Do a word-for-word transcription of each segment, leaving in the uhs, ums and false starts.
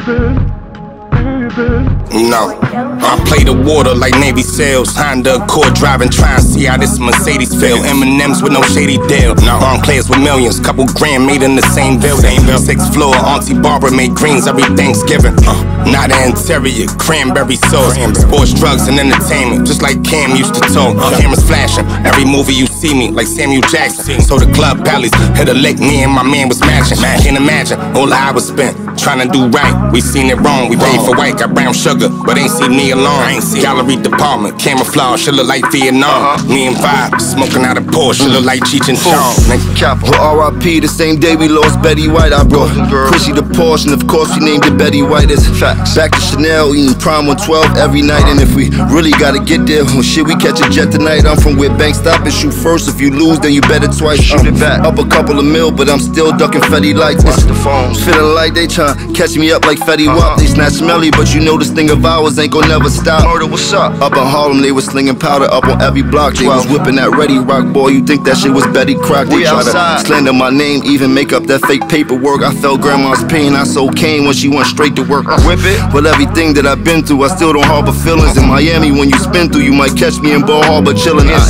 No, I play the water like Navy SEALs. Honda Accord driving, trying to see how this Mercedes feel. M and M's with no shady deal. No, on players with millions, couple grand made in the same building. Sixth floor, Auntie Barbara made greens every Thanksgiving. Uh, not an interior, cranberry sauce. Sports, drugs, and entertainment, just like Cam used to talk. Cameras flashing, every movie you see me, like Samuel Jackson. So the club bellies hit a lick, me and my man was matching. Can't imagine all the hours spent trying to do right. We seen it wrong, we paid for white, got brown sugar, but ain't see me alone. I ain't see gallery department, camouflage, she look like Vietnam. Uh-huh. Me and Vibe, smoking out a Porsche, she look like Cheech and Chong. Well, R I P the same day we lost Betty White, I brought Chrissy the Porsche, and of course we named it Betty White. As facts. Back to Chanel, eating Prime one twelve every night, and if we really gotta get there, well shit, we catch a jet tonight. I'm from where banks stop and shoot first. If you lose, then you bet it twice. Shoot it back. Up a couple of mil, but I'm still ducking Fetty lights. Watch the phones. Feeling like they tryna catch me up like Fetty Wap. They snatch smelly, but you know this thing of ours ain't gon' never stop. Murder, what's up? Up in Harlem, they was slinging powder up on every block. They was whipping that Ready Rock, boy. You think that shit was Betty Crock? They try to slander my name, even make up that fake paperwork. I felt grandma's pain, I sold cane when she went straight to work. Whip it. But everything that I've been through, I still don't harbor feelings. In Miami, when you spin through, you might catch me in Ball Harbor chillin'. I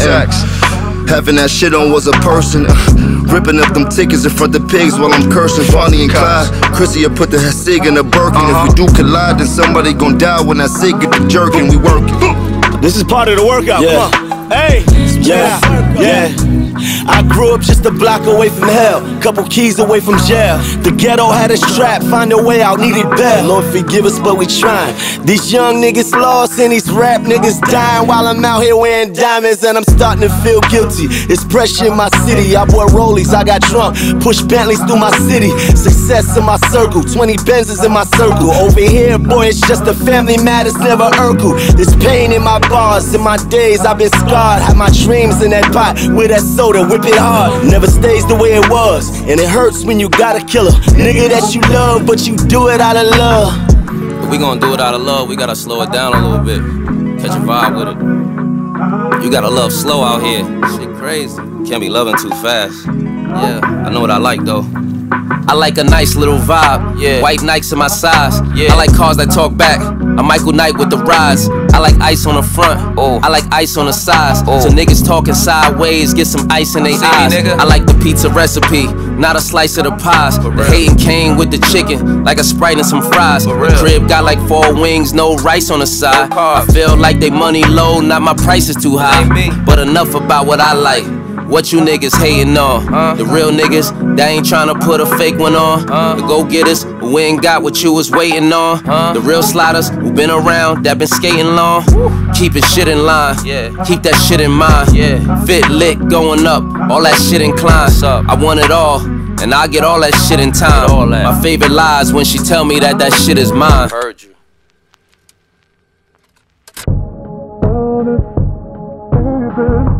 am having that shit on was a person. Ripping up them tickets in front of pigs while I'm cursing. Bonnie and Clyde, Chrissy, I put the cig in a Birkin. Uh-huh. If we do collide, then somebody gon' die when that cig get the jerkin'. We workin'. This is part of the workout. Yeah. Come on. Hey, yeah, yeah. I grew up just a block away from hell, couple keys away from jail. The ghetto had us trapped, find a way out, needed bail. Lord forgive us, but we trying. These young niggas lost and these rap niggas dying, while I'm out here wearing diamonds and I'm starting to feel guilty. It's pressure in my city, I bought rollies, I got drunk, push Bentleys through my city. Success in my circle, twenty Benzes in my circle. Over here, boy, it's just a family matters, never Urkel. There's pain in my bars, in my days I've been scarred. Had my dreams in that pot with that soda, whip it hard. Never stays the way it was, and it hurts when you gotta kill a nigga that you love, but you do it out of love. If we gonna do it out of love, we gotta slow it down a little bit. Catch a vibe with it. You gotta love slow out here. Shit crazy. Can't be loving too fast. Yeah, I know what I like though. I like a nice little vibe, yeah. White Nikes in my size, yeah. I like cars that talk back. I'm Michael Knight with the rise. I like ice on the front, oh. I like ice on the sides, oh. So niggas talking sideways, get some ice in their eyes. Nigga. I like the pizza recipe, not a slice of the pies. The hating came with the chicken, like a Sprite and some fries. The crib got like four wings, no rice on the side. I feel like they money low, not my price is too high. But enough about what I like. What you niggas hating on? Uh, the real niggas, they ain't tryna put a fake one on. Uh, the go-getters, who ain't got what you was waiting on. Uh, the real sliders, who been around, that been skating long. Keeping shit in line, yeah. Keep that shit in mind. Yeah. Fit lit, going up, all that shit inclined. I want it all, and I get all that shit in time. My favorite lies when she tell me that that shit is mine. Heard you.